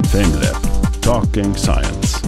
FameLab Talking Science.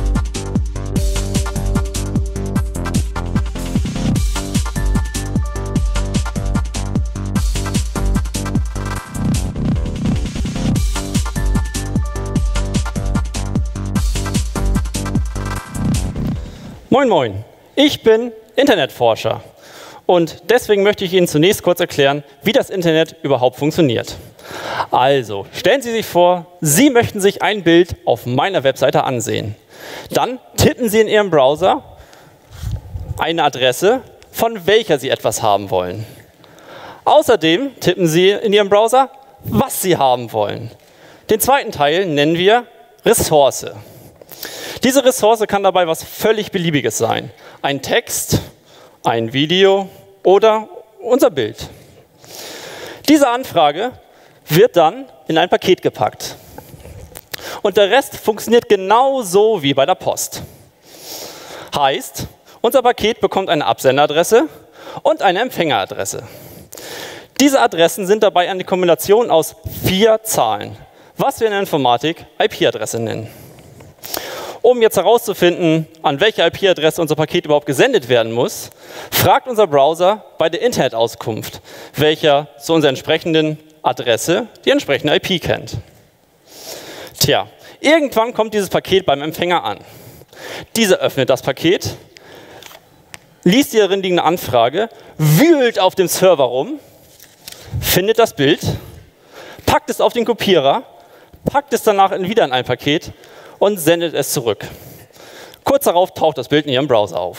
Moin Moin, ich bin Internetforscher und deswegen möchte ich Ihnen zunächst kurz erklären, wie das Internet überhaupt funktioniert. Also, stellen Sie sich vor, Sie möchten sich ein Bild auf meiner Webseite ansehen. Dann tippen Sie in Ihrem Browser eine Adresse, von welcher Sie etwas haben wollen. Außerdem tippen Sie in Ihrem Browser, was Sie haben wollen. Den zweiten Teil nennen wir Ressource. Diese Ressource kann dabei was völlig Beliebiges sein. Ein Text, ein Video oder unser Bild. Diese Anfrage wird dann in ein Paket gepackt. Und der Rest funktioniert genauso wie bei der Post. Heißt, unser Paket bekommt eine Absenderadresse und eine Empfängeradresse. Diese Adressen sind dabei eine Kombination aus 4 Zahlen, was wir in der Informatik IP-Adresse nennen. Um jetzt herauszufinden, an welche IP-Adresse unser Paket überhaupt gesendet werden muss, fragt unser Browser bei der Internetauskunft, welcher zu unserer entsprechenden Adresse die entsprechende IP kennt. Tja, irgendwann kommt dieses Paket beim Empfänger an. Dieser öffnet das Paket, liest die darin liegende Anfrage, wühlt auf dem Server rum, findet das Bild, packt es auf den Kopierer, packt es danach wieder in ein Paket und sendet es zurück. Kurz darauf taucht das Bild in Ihrem Browser auf.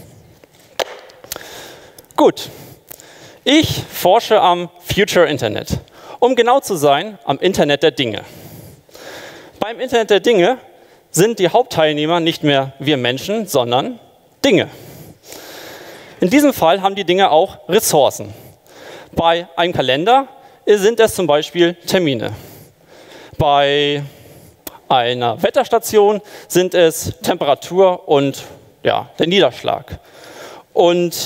Gut, ich forsche am Future Internet. Um genau zu sein, am Internet der Dinge. Beim Internet der Dinge sind die Hauptteilnehmer nicht mehr wir Menschen, sondern Dinge. In diesem Fall haben die Dinge auch Ressourcen. Bei einem Kalender sind es zum Beispiel Termine. Bei einer Wetterstation sind es Temperatur und der Niederschlag. Und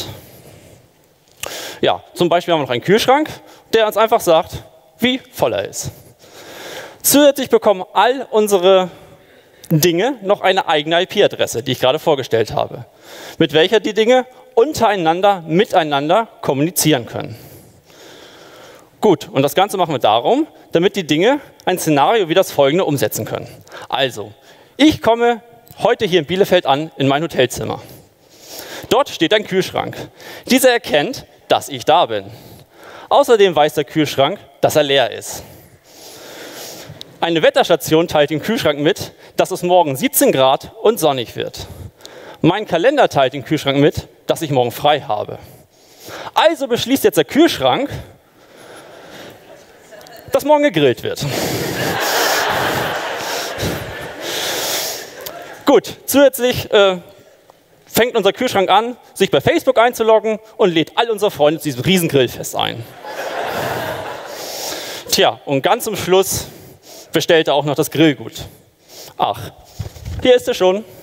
zum Beispiel haben wir noch einen Kühlschrank, der uns einfach sagt, wie voll er ist. Zusätzlich bekommen all unsere Dinge noch eine eigene IP-Adresse, die ich gerade vorgestellt habe, mit welcher die Dinge untereinander, miteinander kommunizieren können. Gut, und das Ganze machen wir darum, damit die Dinge ein Szenario wie das folgende umsetzen können. Also, ich komme heute hier in Bielefeld an, in mein Hotelzimmer. Dort steht ein Kühlschrank. Dieser erkennt, dass ich da bin. Außerdem weiß der Kühlschrank, dass er leer ist. Eine Wetterstation teilt dem Kühlschrank mit, dass es morgen 17 Grad und sonnig wird. Mein Kalender teilt dem Kühlschrank mit, dass ich morgen frei habe. Also beschließt jetzt der Kühlschrank, dass morgen gegrillt wird. Gut, zusätzlich fängt unser Kühlschrank an, sich bei Facebook einzuloggen und lädt all unsere Freunde zu diesem riesen Grillfest ein. Tja, und ganz zum Schluss bestellt er auch noch das Grillgut. Ach, hier ist er schon.